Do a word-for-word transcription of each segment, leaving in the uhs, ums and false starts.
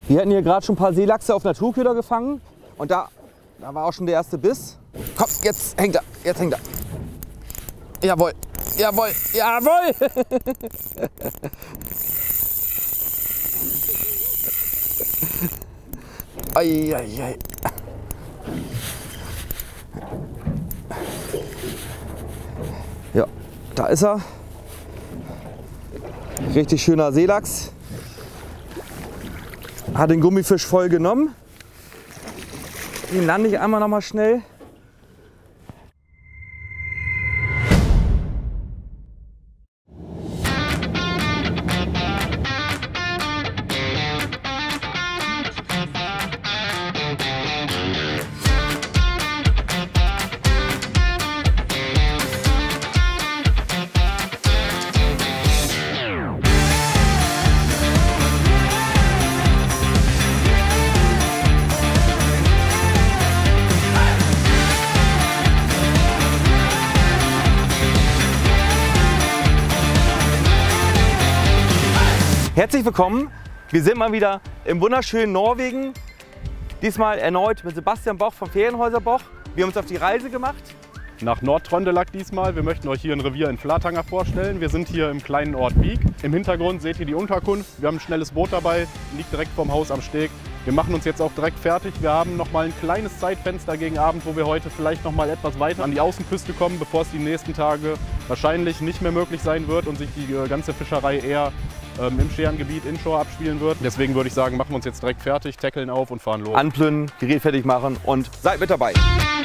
Wir hatten hier gerade schon ein paar Seelachse auf Naturköder gefangen und da, da war auch schon der erste Biss. Komm, jetzt hängt er, jetzt hängt er. Jawohl, jawohl, jawohl! Ei, ei, ei. Ja, da ist er. Richtig schöner Seelachs. Hat den Gummifisch voll genommen. Den lande ich einmal noch mal schnell. Herzlich willkommen, wir sind mal wieder im wunderschönen Norwegen. Diesmal erneut mit Sebastian Boch vom Ferienhäuser Boch. Wir haben uns auf die Reise gemacht. Nach Nord-Trondelag diesmal. Wir möchten euch hier ein Revier in Flatanger vorstellen. Wir sind hier im kleinen Ort Vik. Im Hintergrund seht ihr die Unterkunft. Wir haben ein schnelles Boot dabei, liegt direkt vorm Haus am Steg. Wir machen uns jetzt auch direkt fertig. Wir haben noch mal ein kleines Zeitfenster gegen Abend, wo wir heute vielleicht noch mal etwas weiter an die Außenküste kommen, bevor es die nächsten Tage wahrscheinlich nicht mehr möglich sein wird und sich die ganze Fischerei eher ähm, im Scherengebiet inshore abspielen wird. Deswegen würde ich sagen, machen wir uns jetzt direkt fertig, tackeln auf und fahren los. Anplünnen, Gerät fertig machen und seid mit dabei.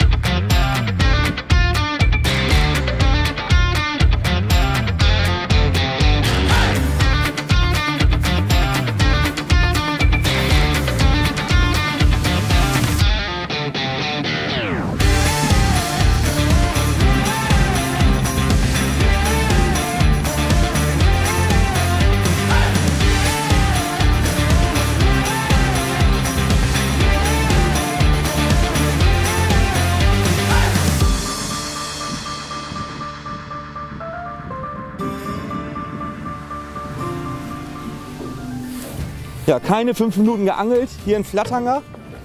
Ja, keine fünf Minuten geangelt, hier in Flatanger.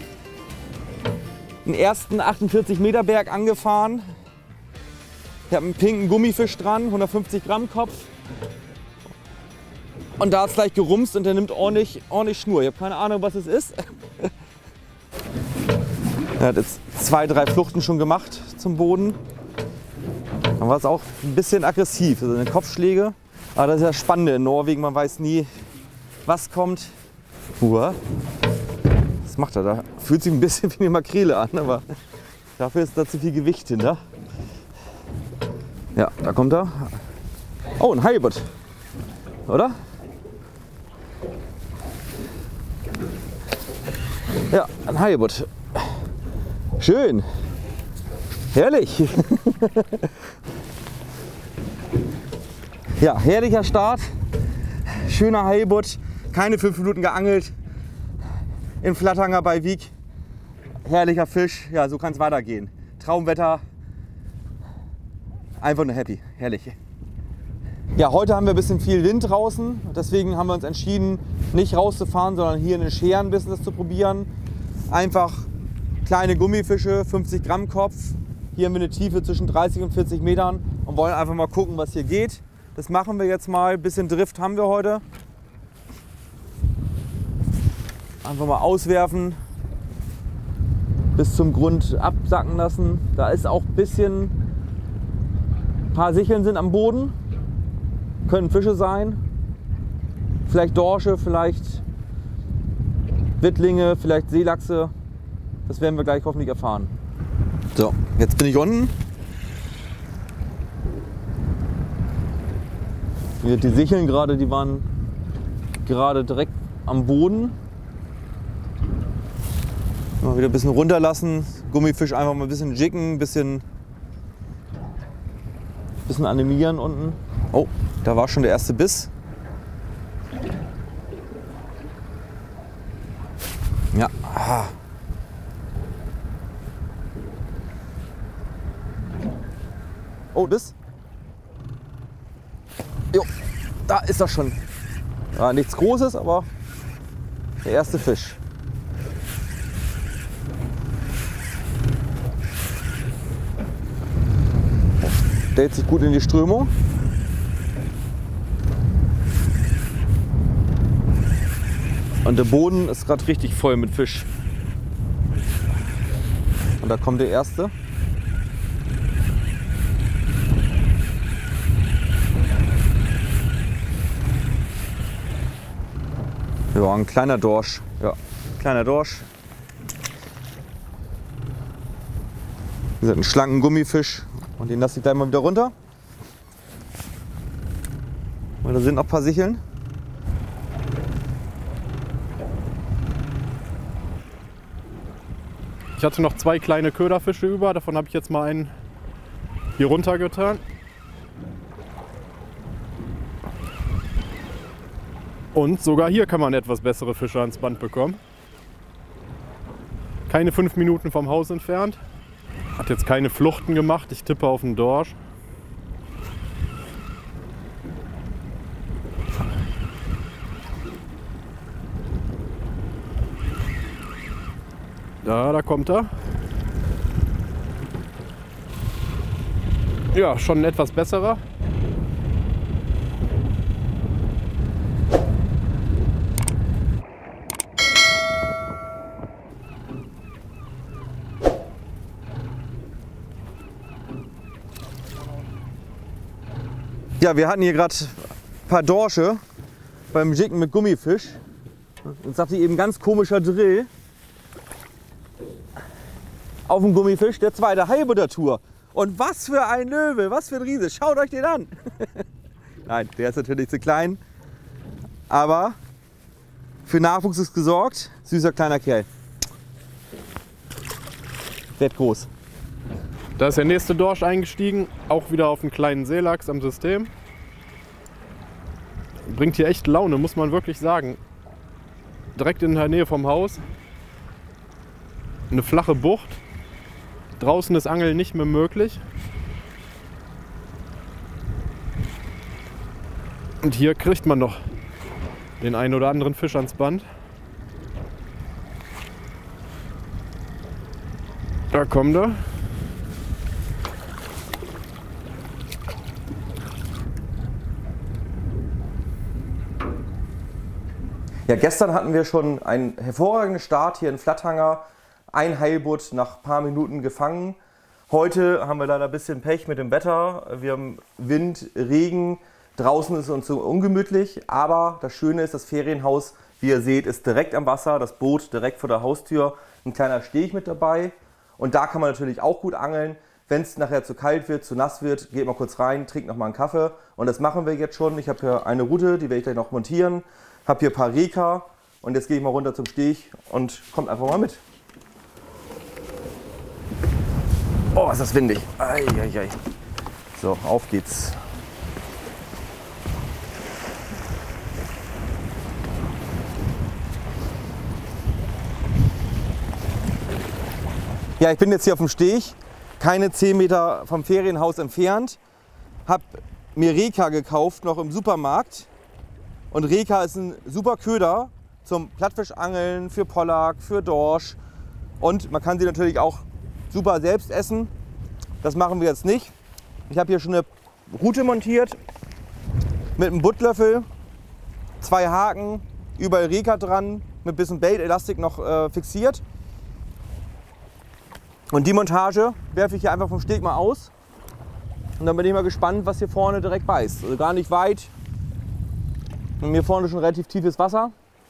Den ersten achtundvierzig Meter Berg angefahren. Ich habe einen pinken Gummifisch dran, hundertfünfzig Gramm Kopf. Und da ist gleich gerumst und der nimmt ordentlich, ordentlich Schnur. Ich habe keine Ahnung, was es ist. Er hat jetzt zwei, drei Fluchten schon gemacht zum Boden. Dann war es auch ein bisschen aggressiv, also eine Kopfschläge. Aber das ist ja das Spannende in Norwegen, man weiß nie, was kommt. Uah. Was macht er da? Fühlt sich ein bisschen wie eine Makrele an, aber dafür ist da zu viel Gewicht hinter. Ja, da kommt er. Oh, ein Halibut, oder? Ja, ein Halibut. Schön. Herrlich. Ja, herrlicher Start. Schöner Halibut. Keine fünf Minuten geangelt. In Flatanger bei Vik. Herrlicher Fisch. Ja, so kann es weitergehen. Traumwetter. Einfach nur happy. Herrlich. Ja, heute haben wir ein bisschen viel Wind draußen. Deswegen haben wir uns entschieden, nicht rauszufahren, sondern hier in den Scheren ein bisschen das zu probieren. Einfach kleine Gummifische, fünfzig Gramm Kopf. Hier haben wir eine Tiefe zwischen dreißig und vierzig Metern und wollen einfach mal gucken, was hier geht. Das machen wir jetzt mal. Ein bisschen Drift haben wir heute. Einfach mal auswerfen, bis zum Grund absacken lassen. Da ist auch ein bisschen, ein paar Sicheln sind am Boden. Können Fische sein. Vielleicht Dorsche, vielleicht Wittlinge, vielleicht Seelachse. Das werden wir gleich hoffentlich erfahren. So, jetzt bin ich unten. Hier die Sicheln gerade, die waren gerade direkt am Boden. Mal wieder ein bisschen runterlassen, Gummifisch einfach mal ein bisschen jiggen, ein bisschen, bisschen animieren unten. Oh, da war schon der erste Biss. Ja. Ah. Oh, Biss. Jo, da ist er schon. Ja, nichts Großes, aber Der erste Fisch. Stellt sich gut in die Strömung. Und der Boden ist gerade richtig voll mit Fisch. Und da kommt der erste. Ja, ein kleiner Dorsch. Ja, kleiner Dorsch. Wir sind ein schlanken Gummifisch und den lasse ich gleich mal wieder runter. Und da sind noch ein paar Sicheln. Ich hatte noch zwei kleine Köderfische über, davon habe ich jetzt mal einen hier runter getan. Und sogar hier kann man etwas bessere Fische ans Band bekommen. Keine fünf Minuten vom Haus entfernt. Hat jetzt keine Fluchten gemacht, ich tippe auf einen Dorsch. Da, da kommt er. Ja, schon ein etwas besserer. Ja, wir hatten hier gerade ein paar Dorsche beim Jicken mit Gummifisch. Jetzt sagt sie eben ganz komischer Drill. Auf dem Gummifisch, der zweite Heilbutter-Tour. Und was für ein Löwe, was für ein Riese. Schaut euch den an. Nein, der ist natürlich zu klein. Aber für Nachwuchs ist gesorgt. Süßer kleiner Kerl. Wird groß. Da ist der nächste Dorsch eingestiegen, auch wieder auf einen kleinen Seelachs am System. Bringt hier echt Laune, muss man wirklich sagen. Direkt in der Nähe vom Haus. Eine flache Bucht. Draußen ist Angeln nicht mehr möglich. Und hier kriegt man noch den einen oder anderen Fisch ans Band. Da kommt er. Ja, gestern hatten wir schon einen hervorragenden Start hier in Flatthanger. Ein Heilbutt nach ein paar Minuten gefangen. Heute haben wir leider ein bisschen Pech mit dem Wetter. Wir haben Wind, Regen. Draußen ist es uns so ungemütlich. Aber das Schöne ist, das Ferienhaus, wie ihr seht, ist direkt am Wasser. Das Boot direkt vor der Haustür. Ein kleiner Steg mit dabei. Und da kann man natürlich auch gut angeln. Wenn es nachher zu kalt wird, zu nass wird, geht mal kurz rein, trinkt noch mal einen Kaffee. Und das machen wir jetzt schon. Ich habe hier eine Route, die werde ich gleich noch montieren. Habe hier ein paar Reka und jetzt gehe ich mal runter zum Steg und kommt einfach mal mit. Oh, ist das windig. Ei, ei, ei. So, auf geht's. Ja, ich bin jetzt hier auf dem Steg, keine zehn Meter vom Ferienhaus entfernt. Habe mir Reka gekauft, noch im Supermarkt. Und Reka ist ein super Köder zum Plattfischangeln, für Pollack, für Dorsch. Und man kann sie natürlich auch super selbst essen. Das machen wir jetzt nicht. Ich habe hier schon eine Rute montiert mit einem Buttlöffel, zwei Haken, überall Reka dran, mit ein bisschen Bait-Elastik noch äh, fixiert. Und die Montage werfe ich hier einfach vom Steg mal aus. Und dann bin ich mal gespannt, was hier vorne direkt beißt. Also gar nicht weit. Und hier vorne schon relativ tiefes Wasser.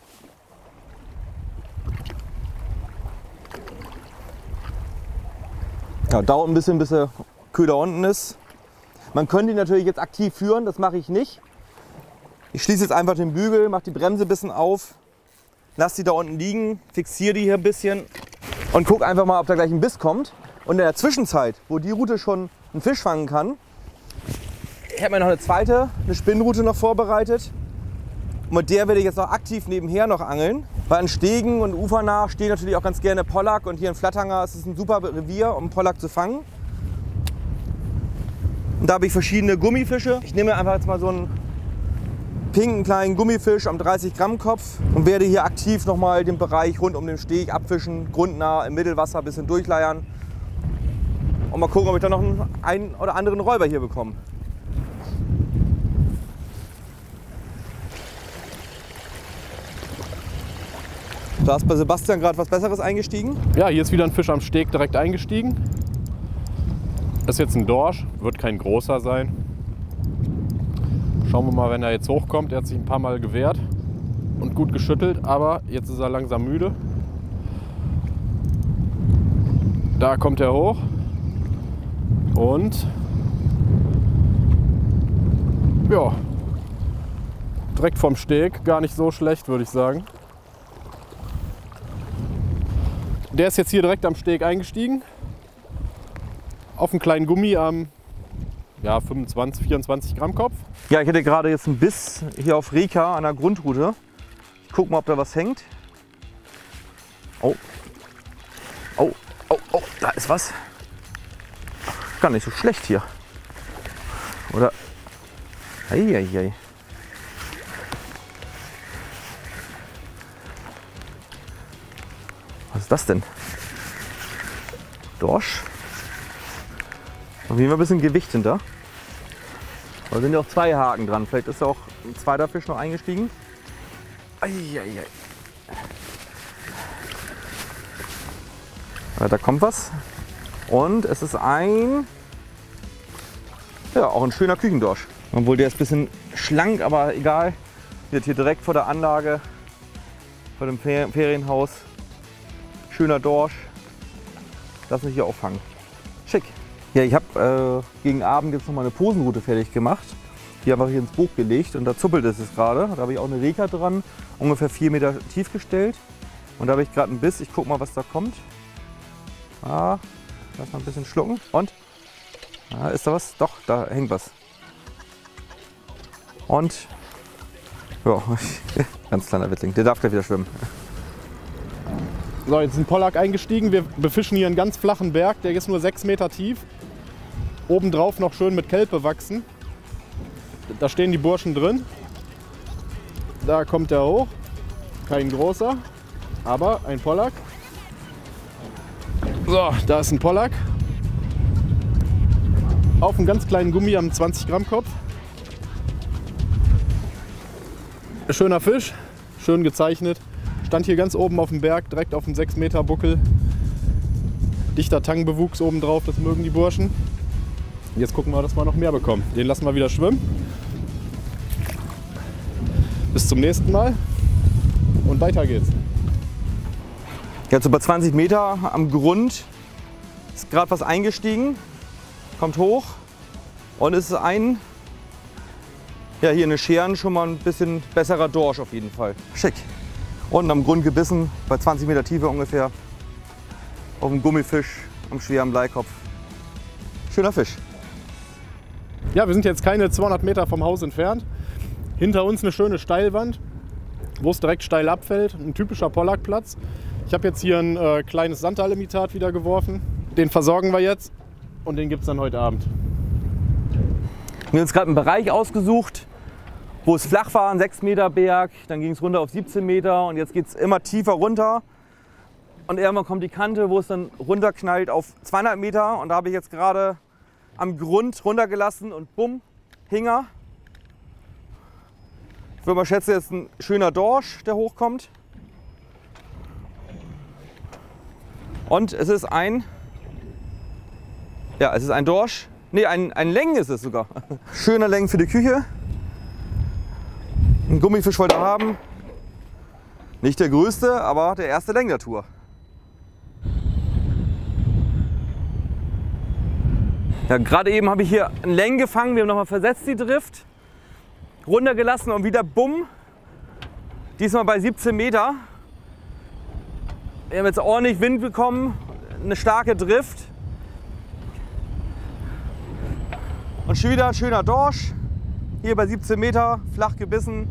Ja, dauert ein bisschen, bis der Köder unten ist. Man könnte ihn natürlich jetzt aktiv führen, das mache ich nicht. Ich schließe jetzt einfach den Bügel, mache die Bremse ein bisschen auf, lasse die da unten liegen, fixiere die hier ein bisschen und gucke einfach mal, ob da gleich ein Biss kommt. Und in der Zwischenzeit, wo die Rute schon einen Fisch fangen kann, ich habe mir noch eine zweite, eine Spinnrute noch vorbereitet. Und mit der werde ich jetzt noch aktiv nebenher noch angeln. Weil an Stegen und ufernah stehen natürlich auch ganz gerne Pollack. Und hier in Flatthanger ist es ein super Revier, um Pollack zu fangen. Und da habe ich verschiedene Gummifische. Ich nehme einfach jetzt mal so einen pinken kleinen Gummifisch am dreißig Gramm Kopf und werde hier aktiv nochmal den Bereich rund um den Steg abfischen, grundnah im Mittelwasser ein bisschen durchleiern und mal gucken, ob ich da noch einen, einen oder anderen Räuber hier bekomme. Da ist bei Sebastian gerade was Besseres eingestiegen. Ja, hier ist wieder ein Fisch am Steg direkt eingestiegen. Das ist jetzt ein Dorsch, wird kein großer sein. Schauen wir mal, wenn er jetzt hochkommt. Er hat sich ein paar Mal gewehrt und gut geschüttelt, aber jetzt ist er langsam müde. Da kommt er hoch und ja, direkt vom Steg, gar nicht so schlecht, würde ich sagen. Der ist jetzt hier direkt am Steg eingestiegen, auf einen kleinen Gummi am ja, fünfundzwanzig, vierundzwanzig Gramm Kopf. Ja, ich hätte gerade jetzt einen Biss hier auf Reka an der Grundrute. Ich guck mal, ob da was hängt. Oh, oh, oh, oh, da ist was. Gar nicht so schlecht hier. Oder? Eieiei. Was ist das denn? Dorsch. Auf jeden Fall ein bisschen Gewicht hinter. Da sind ja auch zwei Haken dran. Vielleicht ist ja auch ein zweiter Fisch noch eingestiegen. Eieiei. Da kommt was. Und es ist ein, ja, auch ein schöner Küchendorsch. Obwohl der ist ein bisschen schlank, aber egal. Wird hier direkt vor der Anlage, vor dem Ferienhaus. Schöner Dorsch. Lass mich hier auffangen. Schick. Ja, ich habe äh, gegen Abend jetzt noch mal eine Posenrute fertig gemacht. Die einfach hier ins Buch gelegt und da zuppelt es gerade. Da habe ich auch eine Reka dran, ungefähr vier Meter tief gestellt. Und da habe ich gerade einen Biss. Ich gucke mal, was da kommt. Ah, lass mal ein bisschen schlucken. Und? Ah, ist da was? Doch, da hängt was. Und? Ja, ganz kleiner Wittling. Der darf gleich wieder schwimmen. So, jetzt ist ein Pollack eingestiegen. Wir befischen hier einen ganz flachen Berg, der ist nur sechs Meter tief. Obendrauf noch schön mit Kelp bewachsen. Da stehen die Burschen drin. Da kommt er hoch. Kein großer, aber ein Pollack. So, da ist ein Pollack. Auf einem ganz kleinen Gummi am zwanzig Gramm Kopf. Schöner Fisch, schön gezeichnet. Stand hier ganz oben auf dem Berg, direkt auf dem sechs Meter Buckel. Dichter Tangbewuchs oben drauf, das mögen die Burschen. Jetzt gucken wir, dass wir noch mehr bekommen. Den lassen wir wieder schwimmen. Bis zum nächsten Mal und weiter geht's. Jetzt über zwanzig Meter am Grund ist gerade was eingestiegen, kommt hoch und es ist ein, ja, hier eine Scheren schon mal ein bisschen besserer Dorsch auf jeden Fall. Schick. Unten am Grund gebissen, bei zwanzig Meter Tiefe ungefähr, auf dem Gummifisch am schweren Bleikopf. Schöner Fisch. Ja, wir sind jetzt keine zweihundert Meter vom Haus entfernt. Hinter uns eine schöne Steilwand, wo es direkt steil abfällt. Ein typischer Pollackplatz. Ich habe jetzt hier ein äh, kleines Santalimitat wieder geworfen. Den versorgen wir jetzt und den gibt es dann heute Abend. Wir haben uns gerade einen Bereich ausgesucht, wo es flach war, ein sechs Meter Berg, dann ging es runter auf siebzehn Meter und jetzt geht es immer tiefer runter. Und irgendwann kommt die Kante, wo es dann runterknallt auf zweihundert Meter und da habe ich jetzt gerade am Grund runtergelassen und bumm, hing er. Ich würde mal schätzen, jetzt ein schöner Dorsch, der hochkommt. Und es ist ein, ja, es ist ein Dorsch, nee, ein, ein Längen ist es sogar. Schöner Längen für die Küche. Ein Gummifisch wollte er haben. Nicht der größte, aber der erste Längen der Tour. Ja, gerade eben habe ich hier einen Längen gefangen, wir haben nochmal versetzt die Drift, runtergelassen und wieder bumm. Diesmal bei siebzehn Meter. Wir haben jetzt ordentlich Wind bekommen, eine starke Drift. Und schon wieder ein schöner Dorsch. Hier bei siebzehn Meter, flach gebissen.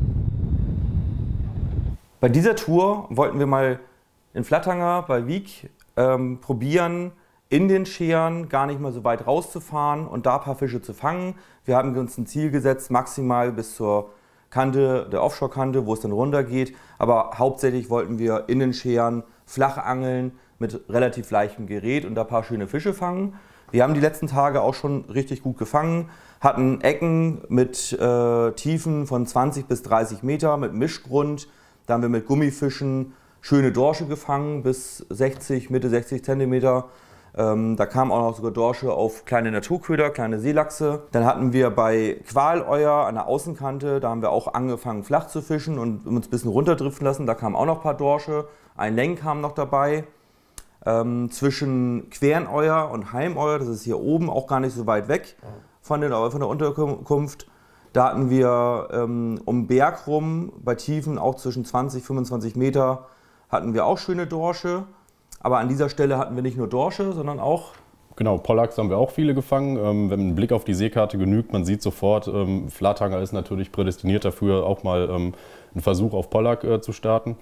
Bei dieser Tour wollten wir mal in Flatanger bei Wiek ähm, probieren, in den Scheren gar nicht mal so weit rauszufahren und da ein paar Fische zu fangen. Wir haben uns ein Ziel gesetzt, maximal bis zur Kante, der Offshore-Kante, wo es dann runter geht. Aber hauptsächlich wollten wir in den Scheren flach angeln mit relativ leichtem Gerät und da ein paar schöne Fische fangen. Wir haben die letzten Tage auch schon richtig gut gefangen, hatten Ecken mit äh, Tiefen von zwanzig bis dreißig Meter mit Mischgrund. Da haben wir mit Gummifischen schöne Dorsche gefangen bis sechzig, Mitte sechzig Zentimeter. Ähm, da kamen auch noch sogar Dorsche auf kleine Naturköder, kleine Seelachse. Dann hatten wir bei Qualeuer an der Außenkante, da haben wir auch angefangen flach zu fischen und uns ein bisschen runterdriften lassen. Da kamen auch noch ein paar Dorsche, ein Leng kam noch dabei. Ähm, zwischen Querneuer und Heimeuer, das ist hier oben auch gar nicht so weit weg von, den, von der Unterkunft. Da hatten wir ähm, um Berg rum, bei Tiefen auch zwischen zwanzig, fünfundzwanzig Meter, hatten wir auch schöne Dorsche. Aber an dieser Stelle hatten wir nicht nur Dorsche, sondern auch... Genau, Pollacks haben wir auch viele gefangen. Ähm, wenn ein Blick auf die Seekarte genügt, man sieht sofort, ähm, Flatanger ist natürlich prädestiniert dafür, auch mal ähm, einen Versuch auf Pollack äh, zu starten.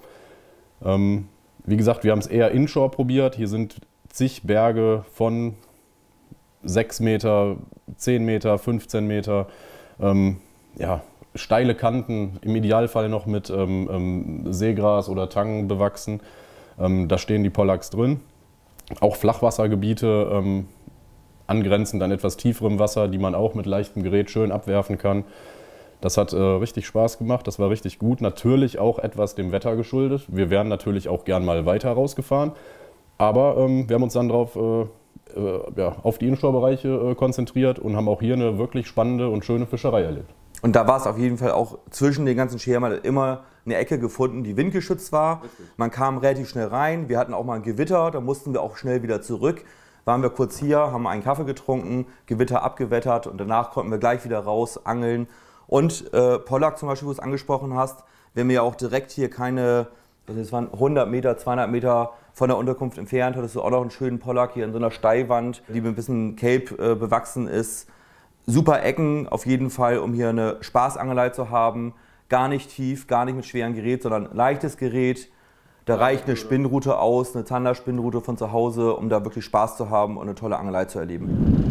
Ähm, Wie gesagt, wir haben es eher inshore probiert. Hier sind zig Berge von sechs Meter, zehn Meter, fünfzehn Meter. Ähm, ja, steile Kanten, im Idealfall noch mit ähm, ähm, Seegras oder Tangen bewachsen. Ähm, da stehen die Pollacks drin. Auch Flachwassergebiete, ähm, angrenzend an etwas tieferem Wasser, die man auch mit leichtem Gerät schön abwerfen kann. Das hat äh, richtig Spaß gemacht, das war richtig gut. Natürlich auch etwas dem Wetter geschuldet. Wir wären natürlich auch gern mal weiter rausgefahren. Aber ähm, wir haben uns dann drauf, äh, äh, ja, auf die Inshore-Bereiche äh, konzentriert und haben auch hier eine wirklich spannende und schöne Fischerei erlebt. Und da war es auf jeden Fall auch zwischen den ganzen Scheren immer eine Ecke gefunden, die windgeschützt war. Richtig. Man kam relativ schnell rein. Wir hatten auch mal ein Gewitter, da mussten wir auch schnell wieder zurück. Waren wir kurz hier, haben einen Kaffee getrunken, Gewitter abgewettert und danach konnten wir gleich wieder raus angeln. Und äh, Pollack zum Beispiel, wo du es angesprochen hast, wir haben ja auch direkt hier keine, das waren hundert Meter, zweihundert Meter von der Unterkunft entfernt, hattest du auch noch einen schönen Pollack hier in so einer Steilwand, die mit ein bisschen Kelp äh, bewachsen ist. Super Ecken auf jeden Fall, um hier eine Spaßangelei zu haben. Gar nicht tief, gar nicht mit schwerem Gerät, sondern leichtes Gerät. Da reicht eine Spinnrute aus, eine Zander-Spinnrute von zu Hause, um da wirklich Spaß zu haben und eine tolle Angelei zu erleben.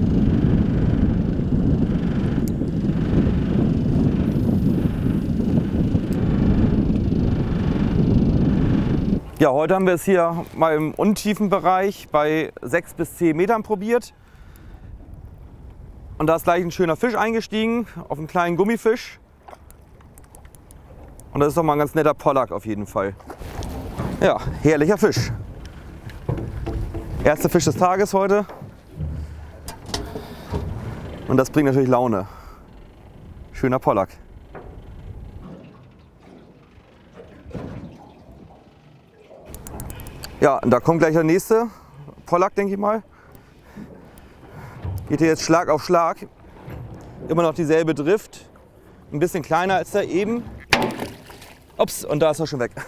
Ja, heute haben wir es hier mal im untiefen Bereich bei sechs bis zehn Metern probiert. Und da ist gleich ein schöner Fisch eingestiegen, auf einen kleinen Gummifisch. Und das ist doch mal ein ganz netter Pollack auf jeden Fall. Ja, herrlicher Fisch. Erster Fisch des Tages heute. Und das bringt natürlich Laune. Schöner Pollack. Ja, und da kommt gleich der nächste Pollack, denke ich mal. Geht hier jetzt Schlag auf Schlag. Immer noch dieselbe Drift. Ein bisschen kleiner als da eben. Ups, und da ist er schon weg.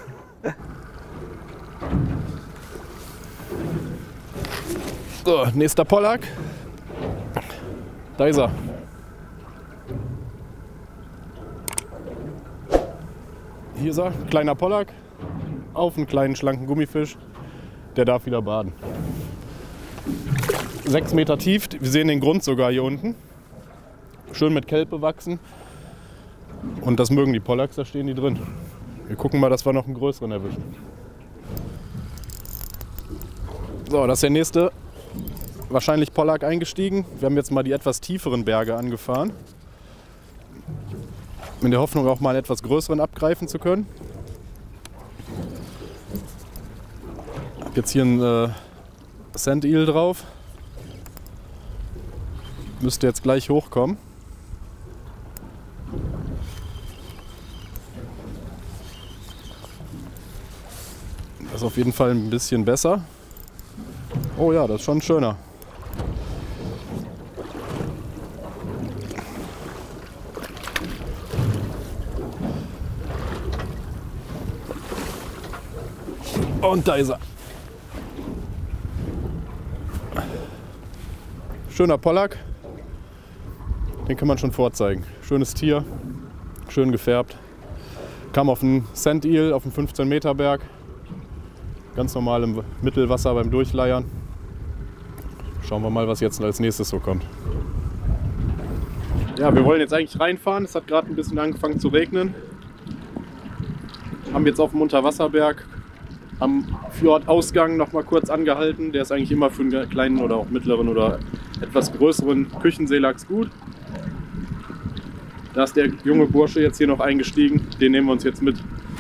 So, nächster Pollack. Da ist er. Hier ist er, kleiner Pollack auf einen kleinen schlanken Gummifisch. Der darf wieder baden. Sechs Meter tief, wir sehen den Grund sogar hier unten. Schön mit Kelp bewachsen. Und das mögen die Pollacks, da stehen die drin. Wir gucken mal, dass wir noch einen größeren erwischen. So, das ist der nächste. Wahrscheinlich Pollack eingestiegen. Wir haben jetzt mal die etwas tieferen Berge angefahren. In der Hoffnung, auch mal einen etwas größeren abgreifen zu können. Ich habe jetzt hier einen äh, Sand Eel drauf. Müsste jetzt gleich hochkommen. Das ist auf jeden Fall ein bisschen besser. Oh ja, das ist schon ein schöner. Und da ist er. Schöner Pollack. Den kann man schon vorzeigen. Schönes Tier, schön gefärbt. Kam auf einen Sand Eel, auf einen fünfzehn Meter Berg. Ganz normal im Mittelwasser beim Durchleiern. Schauen wir mal, was jetzt als nächstes so kommt. Ja, wir wollen jetzt eigentlich reinfahren. Es hat gerade ein bisschen angefangen zu regnen. Haben jetzt auf dem Unterwasserberg am Fjordausgang noch mal kurz angehalten. Der ist eigentlich immer für einen kleinen oder auch mittleren oder etwas größeren Küchenseelachs gut. Da ist der junge Bursche jetzt hier noch eingestiegen. Den nehmen wir uns jetzt mit.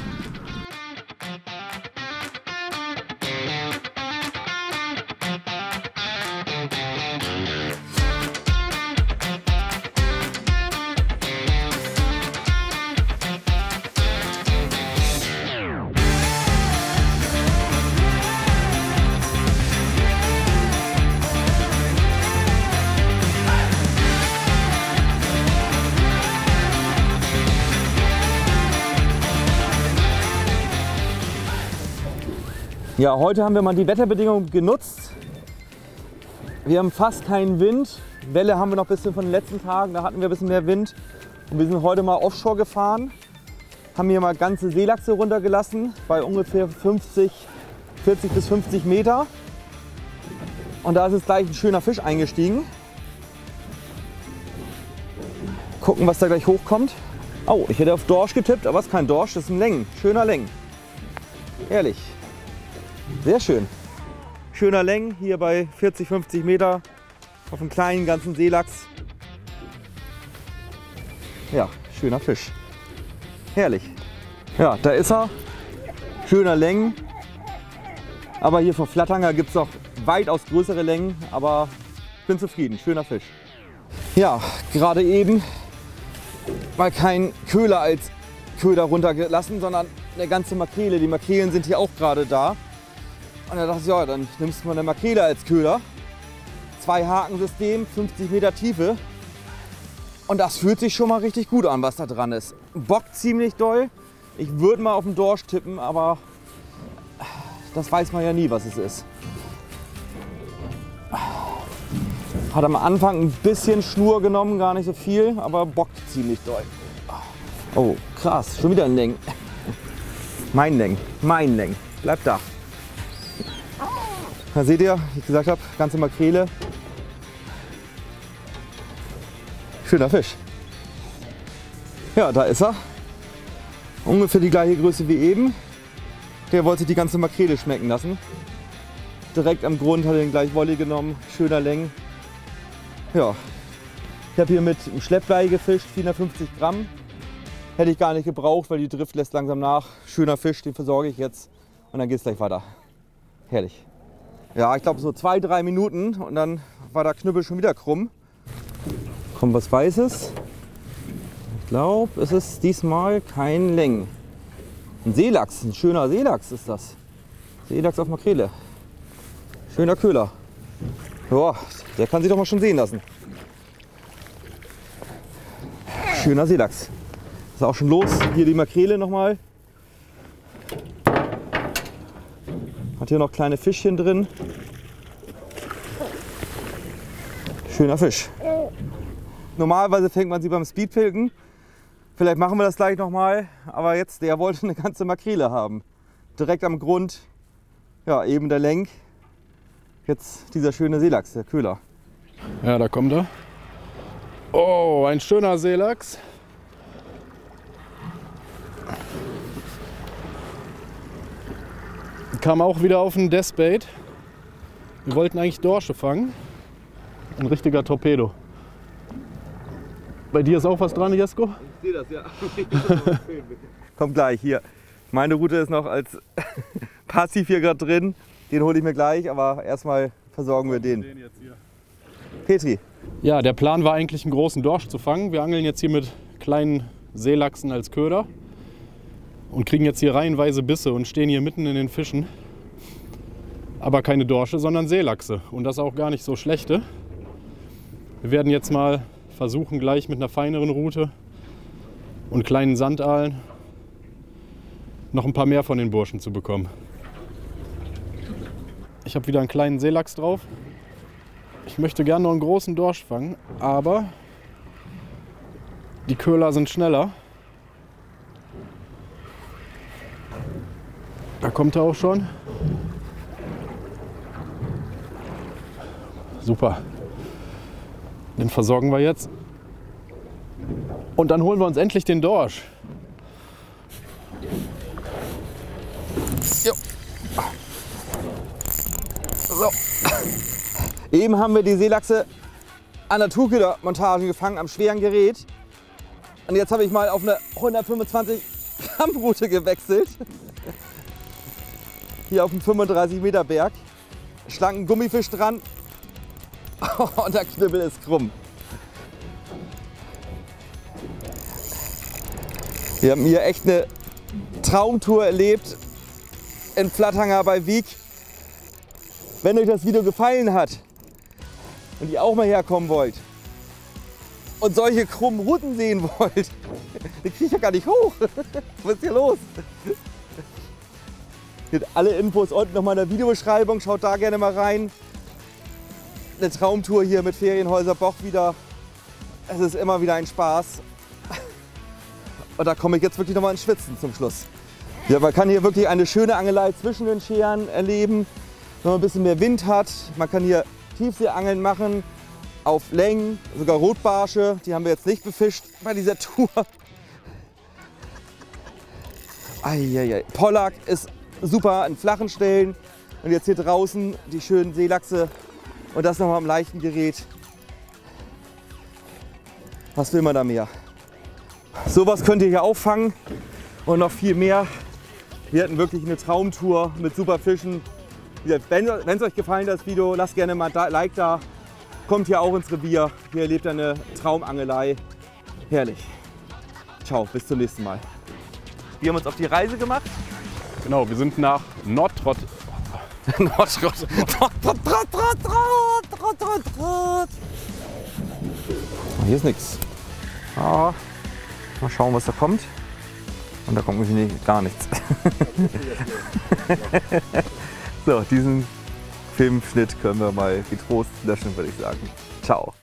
Ja, heute haben wir mal die Wetterbedingungen genutzt. Wir haben fast keinen Wind. Welle haben wir noch ein bisschen von den letzten Tagen, da hatten wir ein bisschen mehr Wind. Und wir sind heute mal offshore gefahren, haben hier mal ganze Seelachse runtergelassen bei ungefähr fünfzig, vierzig bis fünfzig Meter. Und da ist jetzt gleich ein schöner Fisch eingestiegen. Gucken, was da gleich hochkommt. Oh, ich hätte auf Dorsch getippt, aber es ist kein Dorsch, das ist ein Leng, schöner Leng. Ehrlich. Sehr schön. Schöner Leng hier bei vierzig, fünfzig Meter auf einem kleinen ganzen Seelachs. Ja, schöner Fisch. Herrlich. Ja, da ist er. Schöner Leng. Aber hier vor Flatanger gibt es noch weitaus größere Längen. Aber ich bin zufrieden. Schöner Fisch. Ja, gerade eben mal kein Köder als Köder runtergelassen, sondern eine ganze Makrele. Die Makrelen sind hier auch gerade da. Und da dachte ich, ja, dann nimmst du mal eine Makrele als Köder. Zwei Hakensystem, fünfzig Meter Tiefe. Und das fühlt sich schon mal richtig gut an, was da dran ist. Bockt ziemlich doll. Ich würde mal auf den Dorsch tippen, aber das weiß man ja nie, was es ist. Hat am Anfang ein bisschen Schnur genommen, gar nicht so viel, aber bockt ziemlich doll. Oh, krass, schon wieder ein Leng. Mein Leng, mein Leng. Bleibt da. Da seht ihr, wie ich gesagt habe, ganze Makrele. Schöner Fisch. Ja, da ist er. Ungefähr die gleiche Größe wie eben. Der wollte die ganze Makrele schmecken lassen. Direkt am Grund hat er den gleich Volley genommen. Schöner Leng. Ja, ich habe hier mit einem Schleppblei gefischt, vierhundertfünfzig Gramm. Hätte ich gar nicht gebraucht, weil die Drift lässt langsam nach. Schöner Fisch, den versorge ich jetzt. Und dann geht es gleich weiter. Herrlich. Ja, ich glaube so zwei, drei Minuten und dann war der Knüppel schon wieder krumm. Kommt was Weißes. Ich glaube, es ist diesmal kein Leng. Ein Seelachs, ein schöner Seelachs ist das. Seelachs auf Makrele. Schöner Köhler. Ja, der kann sich doch mal schon sehen lassen. Schöner Seelachs. Ist auch schon los. Hier die Makrele nochmal. Hat hier noch kleine Fischchen drin. Schöner Fisch. Normalerweise fängt man sie beim Speedfilken. Vielleicht machen wir das gleich nochmal. Aber jetzt, der wollte eine ganze Makrele haben. Direkt am Grund. Ja, eben der Lenk. Jetzt dieser schöne Seelachs, der Köhler. Ja, da kommt er. Oh, ein schöner Seelachs. Kam auch wieder auf einen Deathbait. Wir wollten eigentlich Dorsche fangen. Ein richtiger Torpedo. Bei dir ist auch was dran, Jesko? Ich sehe das, ja. Kommt gleich, hier. Meine Route ist noch als Passiv hier gerade drin. Den hole ich mir gleich, aber erstmal versorgen wir den. Petri. Ja, der Plan war eigentlich, einen großen Dorsch zu fangen. Wir angeln jetzt hier mit kleinen Seelachsen als Köder. Und kriegen jetzt hier reihenweise Bisse und stehen hier mitten in den Fischen. Aber keine Dorsche, sondern Seelachse. Und das auch gar nicht so schlechte. Wir werden jetzt mal versuchen, gleich mit einer feineren Route und kleinen Sandaalen noch ein paar mehr von den Burschen zu bekommen. Ich habe wieder einen kleinen Seelachs drauf. Ich möchte gerne noch einen großen Dorsch fangen, aber die Köhler sind schneller. Da kommt er auch schon. Super. Den versorgen wir jetzt. Und dann holen wir uns endlich den Dorsch. Jo. So. Eben haben wir die Seelachse an der Tuchködermontage gefangen, am schweren Gerät. Und jetzt habe ich mal auf eine hundertfünfundzwanzig Gramm Rute gewechselt. Hier auf dem fünfunddreißig Meter Berg. Schlanken Gummifisch dran. Und der Knibbel ist krumm. Wir haben hier echt eine Traumtour erlebt in Flatanger bei Wiek. Wenn euch das Video gefallen hat und ihr auch mal herkommen wollt und solche krummen Routen sehen wollt, die kriege ich ja gar nicht hoch. Was ist hier los? Hier alle Infos unten nochmal in der Videobeschreibung. Schaut da gerne mal rein. Eine Traumtour hier mit Ferienhäuser Boch wieder. Es ist immer wieder ein Spaß. Und da komme ich jetzt wirklich nochmal ins Schwitzen zum Schluss. Ja, man kann hier wirklich eine schöne Angelei zwischen den Scheren erleben, wenn man ein bisschen mehr Wind hat. Man kann hier Tiefseeangeln machen, auf Längen, sogar Rotbarsche. Die haben wir jetzt nicht befischt bei dieser Tour. Eieiei. Pollack ist super an flachen Stellen. Und jetzt hier draußen die schönen Seelachse und das nochmal am leichten Gerät. Was will man da mehr? Sowas könnt ihr hier auffangen und noch viel mehr. Wir hatten wirklich eine Traumtour mit super Fischen. Wenn es euch gefallen hat, das Video, lasst gerne mal ein Like da. Kommt hier auch ins Revier. Hier erlebt ihr eine Traumangelei. Herrlich. Ciao, bis zum nächsten Mal. Wir haben uns auf die Reise gemacht. Genau, wir sind nach Nordtrott. Nordtrott. Hier ist nichts. Ah, mal schauen, was da kommt. Und da kommt irgendwie gar nichts. So, diesen Filmschnitt können wir mal getrost löschen, würde ich sagen. Ciao.